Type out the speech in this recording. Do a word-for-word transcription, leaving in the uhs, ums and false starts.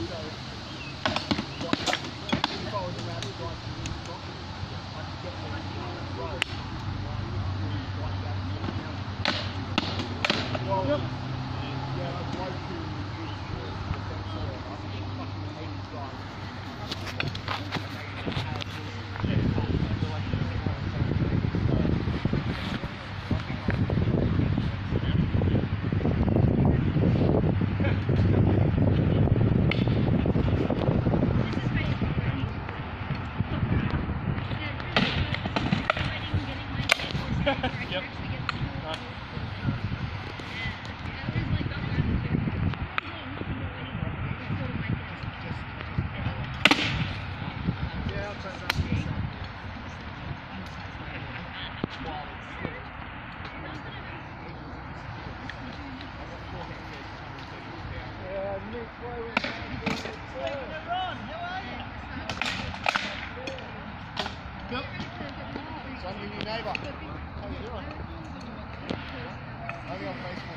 Yep. Uh. Yeah, I'll turn that to the side. Yeah, Nick, why was that? Run, how are you? Yep. So I'm your new neighbour. How you doing? Only on Facebook.